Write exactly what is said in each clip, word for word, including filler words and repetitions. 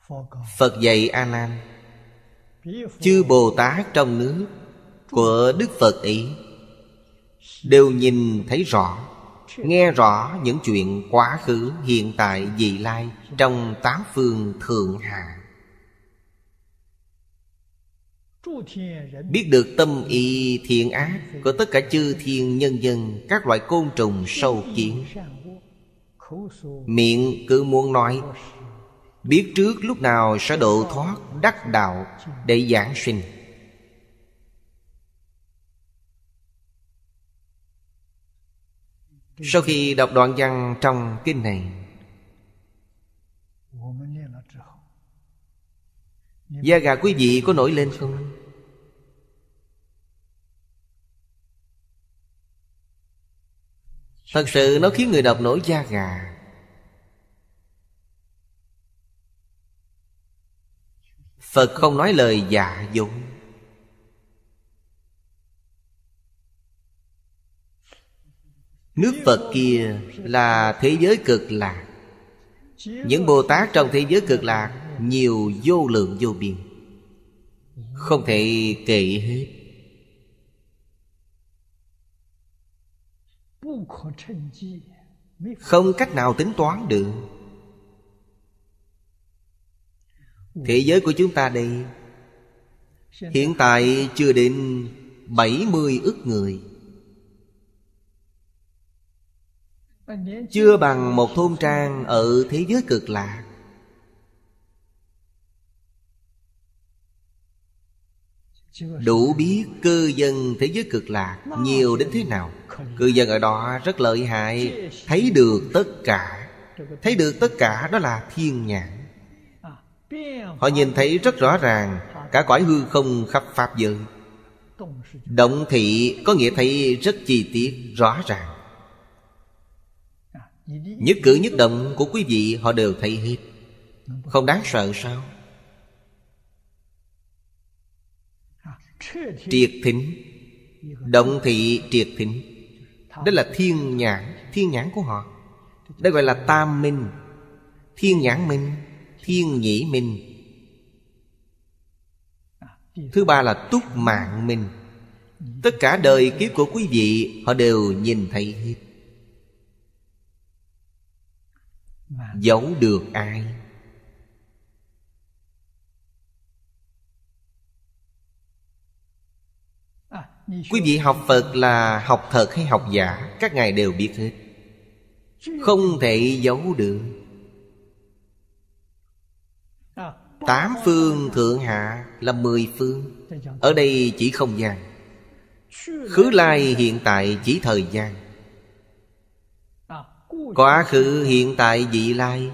Phật dạy A Nan, chư Bồ Tát trong nước của Đức Phật ấy đều nhìn thấy rõ, nghe rõ những chuyện quá khứ, hiện tại, vị lai trong tám phương thượng hạ. Biết được tâm ý thiện ác của tất cả chư thiên nhân dân, các loại côn trùng sâu kiến. Miệng cứ muốn nói, biết trước lúc nào sẽ độ thoát đắc đạo để giảng sinh. Sau khi đọc đoạn văn trong kinh này, da gà quý vị có nổi lên không? Thật sự nó khiến người đọc nổi da gà. Phật không nói lời giả dối. Nước Phật kia là thế giới cực lạc. Những Bồ Tát trong thế giới cực lạc nhiều vô lượng vô biên, không thể kể hết. Không cách nào tính toán được. Thế giới của chúng ta đây hiện tại chưa đến bảy mươi ức người, chưa bằng một thôn trang ở thế giới cực lạc. Đủ biết cư dân thế giới cực lạc nhiều đến thế nào. Cư dân ở đó rất lợi hại, thấy được tất cả. Thấy được tất cả đó là thiên nhãn. Họ nhìn thấy rất rõ ràng cả cõi hư không khắp pháp giới. Động thị có nghĩa thấy rất chi tiết, rõ ràng. Nhất cử nhất động của quý vị họ đều thấy hết. Không đáng sợ sao? Triệt thính, động thị triệt thính, đó là thiên nhãn. Thiên nhãn của họ đây gọi là tam minh. Thiên nhãn minh, thiên nhĩ minh. Thứ ba là túc mạng minh. Tất cả đời kiếp của quý vị họ đều nhìn thấy hết. Giấu được ai? Quý vị học Phật là học thật hay học giả, các ngài đều biết hết, không thể giấu được. Tám phương thượng hạ là mười phương. Ở đây chỉ không gian. Khứ lai hiện tại chỉ thời gian. Quá khứ hiện tại vị lai.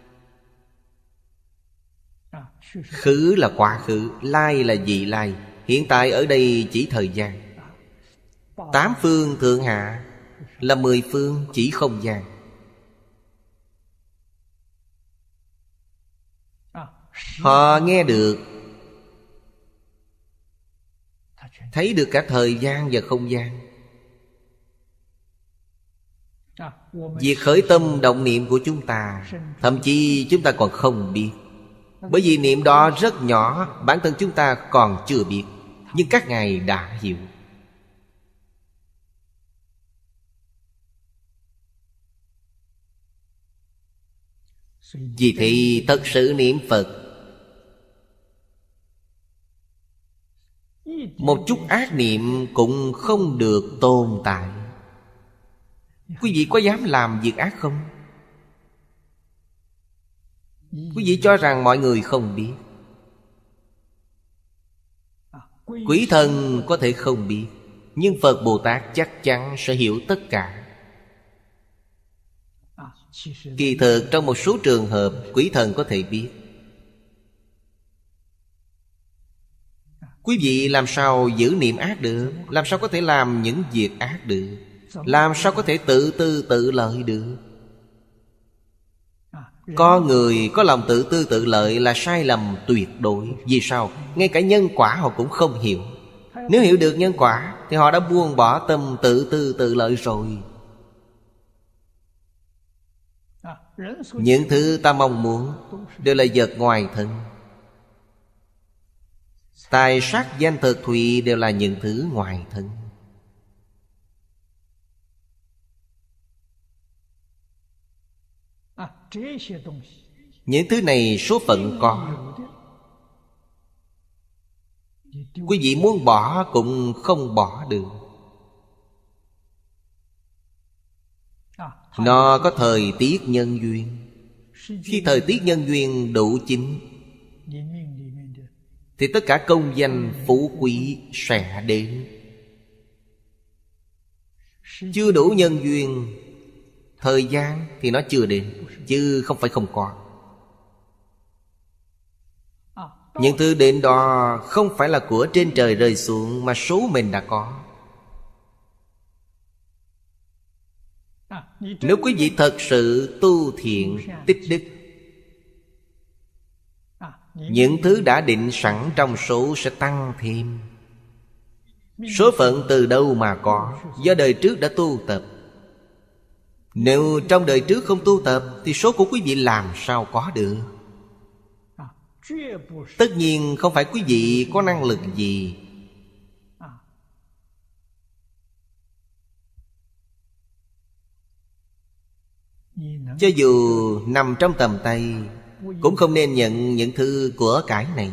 Khứ là quá khứ, lai là vị lai. Hiện tại ở đây chỉ thời gian. Tám phương thượng hạ là mười phương chỉ không gian. Họ nghe được, thấy được cả thời gian và không gian. Việc khởi tâm động niệm của chúng ta, thậm chí chúng ta còn không biết. Bởi vì niệm đó rất nhỏ, bản thân chúng ta còn chưa biết. Nhưng các ngài đã hiểu. Vì thế thật sự niệm Phật, một chút ác niệm cũng không được tồn tại. Quý vị có dám làm việc ác không? Quý vị cho rằng mọi người không biết. Quỷ thần có thể không biết, nhưng Phật Bồ Tát chắc chắn sẽ hiểu tất cả. Kỳ thực trong một số trường hợp quỷ thần có thể biết. Quý vị làm sao giữ niệm ác được? Làm sao có thể làm những việc ác được? Làm sao có thể tự tư tự lợi được? Có người có lòng tự tư tự lợi là sai lầm tuyệt đối. Vì sao? Ngay cả nhân quả họ cũng không hiểu. Nếu hiểu được nhân quả thì họ đã buông bỏ tâm tự tư tự lợi rồi. Những thứ ta mong muốn đều là vật ngoài thân. Tài sắc danh thực thùy đều là những thứ ngoài thân. Những thứ này số phận có, quý vị muốn bỏ cũng không bỏ được. Nó có thời tiết nhân duyên. Khi thời tiết nhân duyên đủ chín thì tất cả công danh phú quý sẽ đến. Chưa đủ nhân duyên, thời gian thì nó chưa đến, chứ không phải không có. Những thứ đến đó không phải là của trên trời rơi xuống, mà số mình đã có. Nếu quý vị thật sự tu thiện, tích đức, những thứ đã định sẵn trong số sẽ tăng thêm. Số phận từ đâu mà có? Do đời trước đã tu tập. Nếu trong đời trước không tu tập thì số của quý vị làm sao có được? Tất nhiên không phải quý vị có năng lực gì. Cho dù nằm trong tầm tay cũng không nên nhận những thứ của cải này.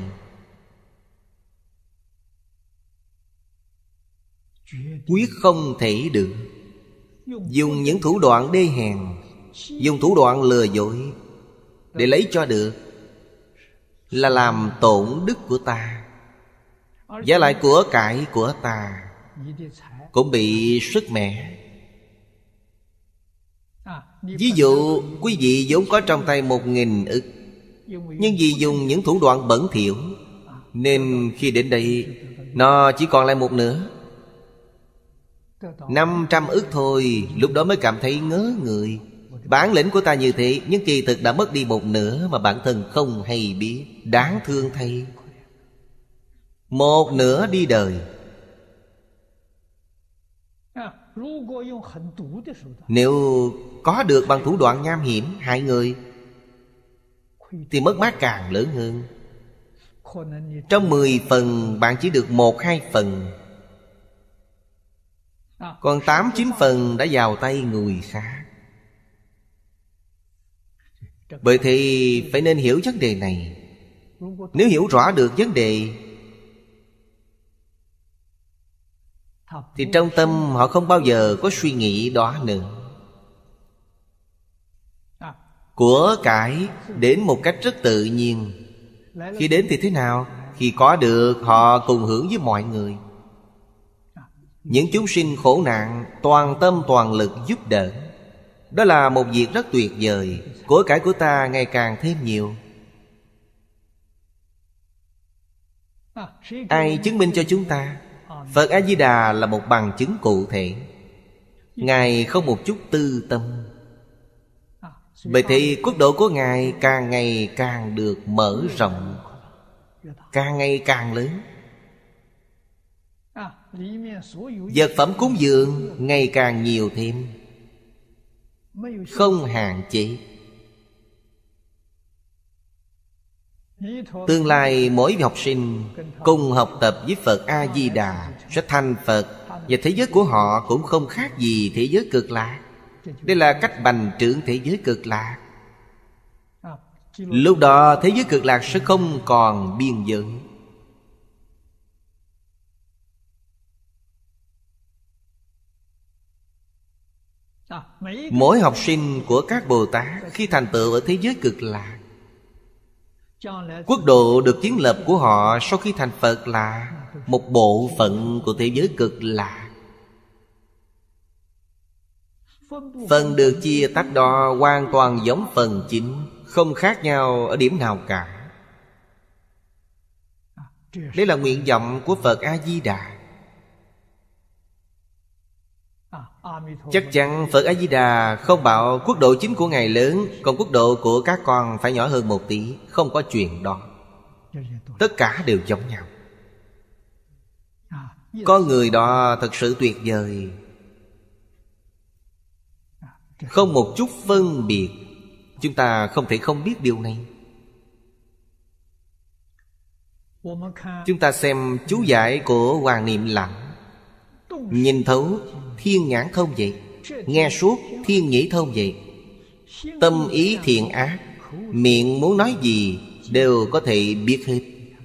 Quyết không thể được. Dùng những thủ đoạn đê hèn, dùng thủ đoạn lừa dối để lấy cho được là làm tổn đức của ta. Và lại của cải của ta cũng bị sứt mẻ. Ví dụ quý vị vốn có trong tay một nghìn ức, nhưng vì dùng những thủ đoạn bẩn thỉu nên khi đến đây nó chỉ còn lại một nửa. Năm trăm ức thôi. Lúc đó mới cảm thấy ngớ người. Bản lĩnh của ta như thế, nhưng kỳ thực đã mất đi một nửa mà bản thân không hay biết. Đáng thương thay. Một nửa đi đời. Nếu có được bằng thủ đoạn nham hiểm hại người thì mất mát càng lớn hơn. Trong mười phần bạn chỉ được một hai phần, còn tám chín phần đã vào tay người khác. Bởi thì phải nên hiểu vấn đề này. Nếu hiểu rõ được vấn đề thì trong tâm họ không bao giờ có suy nghĩ đó nữa. Của cải đến một cách rất tự nhiên. Khi đến thì thế nào? Khi có được họ cùng hưởng với mọi người. Những chúng sinh khổ nạn toàn tâm toàn lực giúp đỡ. Đó là một việc rất tuyệt vời. Của cải của ta ngày càng thêm nhiều. Ai chứng minh cho chúng ta? Phật A-di-đà là một bằng chứng cụ thể. Ngài không một chút tư tâm. Bởi thì quốc độ của Ngài càng ngày càng được mở rộng, càng ngày càng lớn. Vật phẩm cúng dường ngày càng nhiều thêm, không hạn chế. Tương lai mỗi học sinh cùng học tập với Phật A-di-đà sẽ thành Phật. Và thế giới của họ cũng không khác gì thế giới cực lạc. Đây là cách bành trướng thế giới cực lạc. Lúc đó thế giới cực lạc sẽ không còn biên giới. Mỗi học sinh của các Bồ Tát khi thành tựu ở thế giới cực lạc, quốc độ được kiến lập của họ sau khi thành Phật là một bộ phận của thế giới cực lạc. Phần được chia tách đó hoàn toàn giống phần chính, không khác nhau ở điểm nào cả. Đây là nguyện vọng của Phật A-di-đà. Chắc chắn Phật A-di-đà không bảo quốc độ chính của Ngài lớn, còn quốc độ của các con phải nhỏ hơn một tí. Không có chuyện đó. Tất cả đều giống nhau. Con người đó thật sự tuyệt vời, không một chút phân biệt. Chúng ta không thể không biết điều này. Chúng ta xem chú giải của Hoàng Niệm Lặng, nhìn thấu thiên nhãn thông vậy, nghe suốt thiên nhĩ thông vậy. Tâm ý thiện ác, miệng muốn nói gì đều có thể biết hết.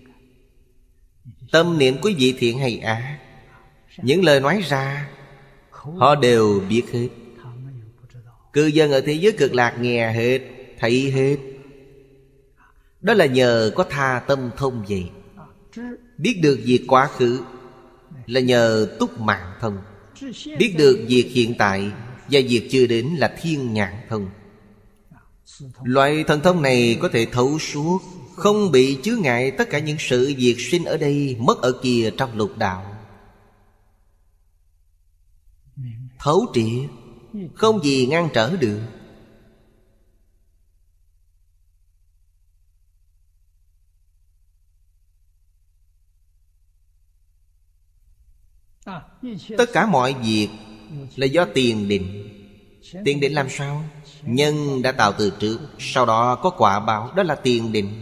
Tâm niệm quý vị thiện hay ác, những lời nói ra họ đều biết hết. Cư dân ở thế giới cực lạc nghe hết, thấy hết. Đó là nhờ có tha tâm thông vậy. Biết được việc quá khứ là nhờ túc mạng thông. Biết được việc hiện tại và việc chưa đến là thiên nhãn thông. Loại thần thông này có thể thấu suốt, không bị chướng ngại tất cả những sự việc sinh ở đây, mất ở kia trong lục đạo. Thấu triệt, không gì ngăn trở được. Tất cả mọi việc là do tiền định. Tiền định làm sao? Nhân đã tạo từ trước, sau đó có quả báo, đó là tiền định.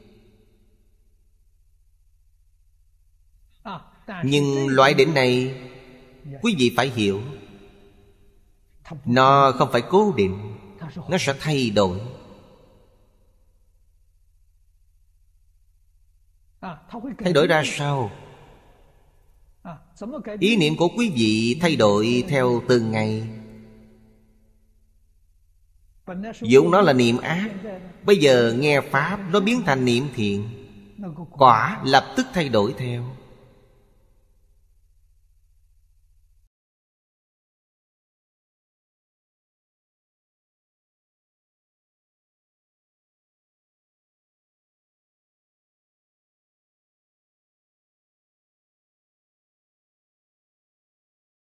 Nhưng loại định này quý vị phải hiểu, nó không phải cố định, nó sẽ thay đổi. Thay đổi ra sao? Ý niệm của quý vị thay đổi theo từng ngày. Vốn nó là niệm ác, bây giờ nghe Pháp nó biến thành niệm thiện, quả lập tức thay đổi theo.